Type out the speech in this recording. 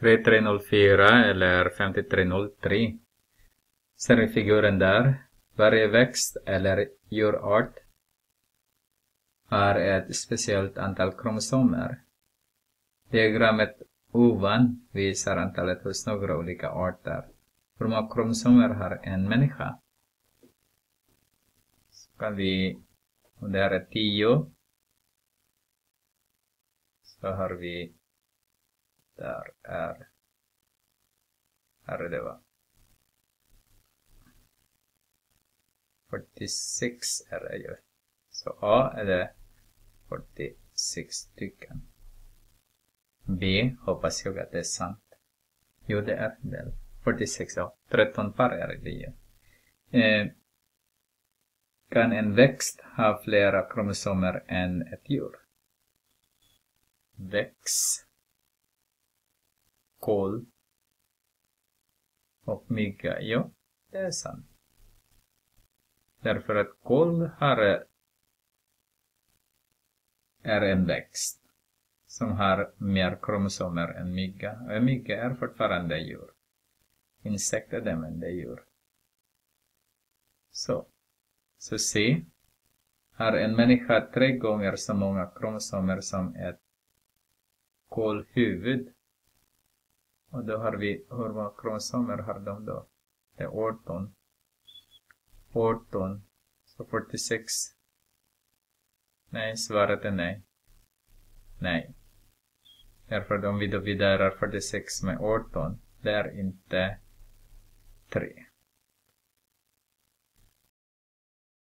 3304 eller 5303. Ser ni figuren där? Varje växt eller djurart har ett speciellt antal kromosomer. Diagrammet ovan visar antalet hos några olika arter. Hur många kromosomer har en människa? Så kan vi, om det här är 10, så har vi, här är det va? 46 är det ju. Så A är det 46 stycken. B hoppas jag att det är sant. Jo, det är det. 46, ja. 13 par är det ju. Kan en växt ha flera kromosomer än ett djur? Växt, kål och mygga. Ja, det är sant. Därför att kål är en växt som har mer kromosomer än mygga. Och mygga är fortfarande djur. Insekter är men det är djur. Så C. Har en människa 3 gånger så många kromosomer som ett kålhuvud. Och då har vi, hur många kromosomer har de då? Det är 18. Så 46. Nej, svaret är nej. Nej. Därför om vi dividerar 46 med 18, det är inte 3.